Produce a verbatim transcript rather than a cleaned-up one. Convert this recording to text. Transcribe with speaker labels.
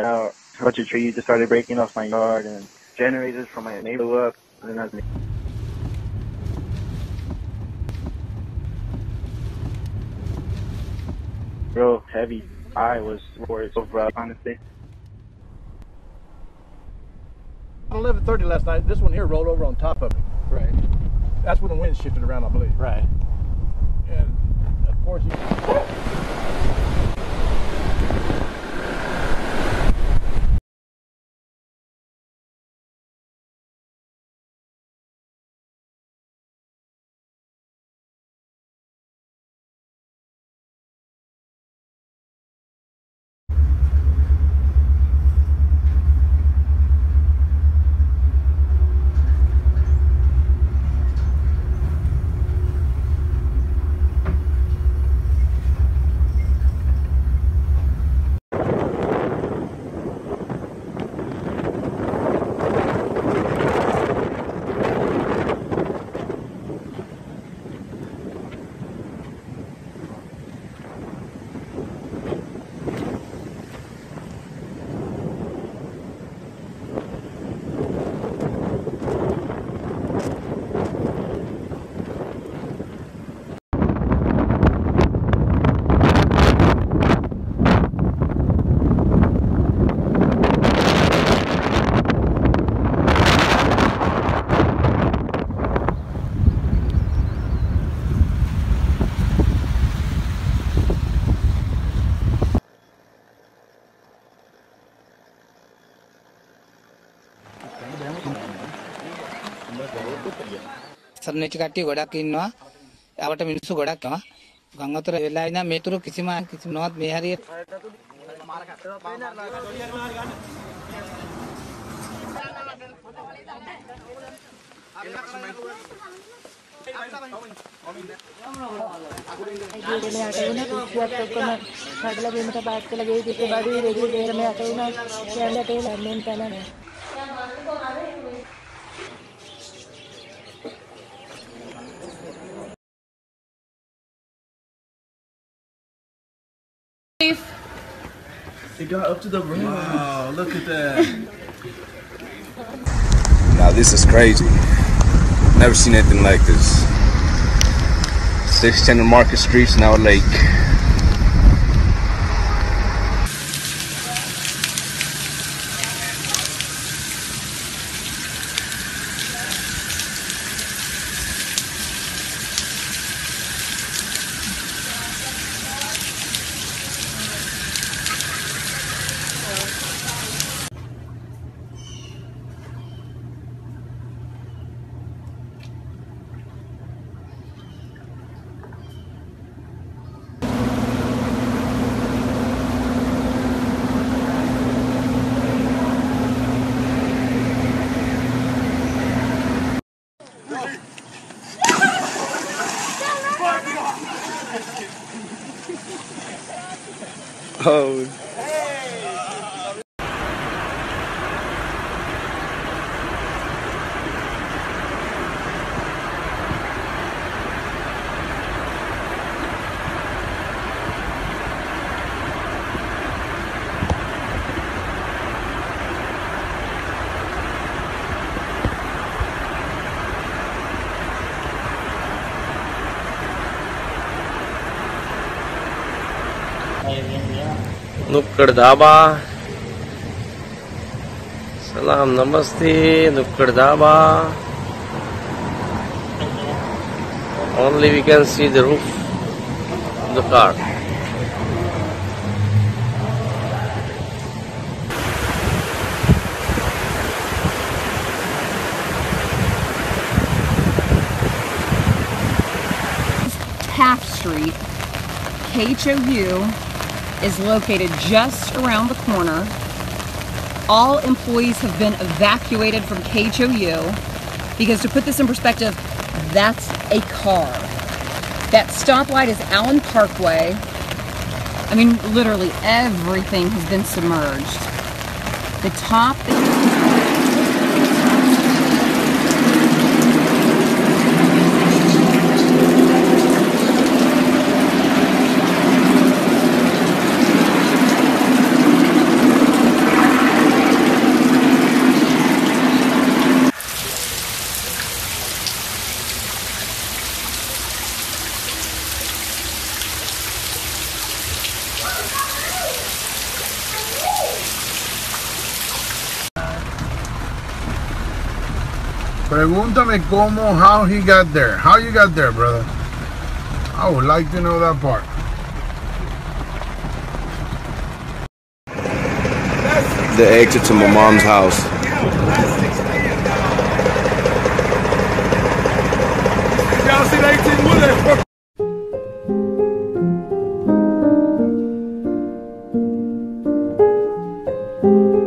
Speaker 1: started out, a bunch of trees just started breaking off my yard, and generators from my neighbor blew up, and then I was real heavy. I was worried over, uh, honestly.
Speaker 2: eleven thirty last night, this one here rolled over on top of it.
Speaker 3: Right.
Speaker 2: That's when the wind shifted around, I believe.
Speaker 3: Right.
Speaker 2: And of course you...
Speaker 4: सरनेच काटी गोड़ा किन्वा आवाट मिनसु गोड़ा क्या गंगातर वेलाइना मेतुरु किसिमा किसिम नोत मेहारी
Speaker 2: It got up to the room. Wow, look at that.
Speaker 5: Now this is crazy. Never seen anything like this. six ten Market Street's now a lake. Oh.
Speaker 6: नुक्कड़ ढाबा सलाम नमस्ते नुक्कड़ dhaba only we can see the roof of the car.
Speaker 7: Taft Street, K H O U is located just around the corner. All employees have been evacuated from K H O U because, to put this in perspective, that's a car. That stoplight is Allen Parkway. I mean, literally everything has been submerged. The top...
Speaker 3: Pregúntame cómo, how he got there. How you got there, brother? I would like to know that part.
Speaker 5: The exit to my mom's house.
Speaker 8: Y'all see the eighteen wheeler?
Speaker 7: Thank you.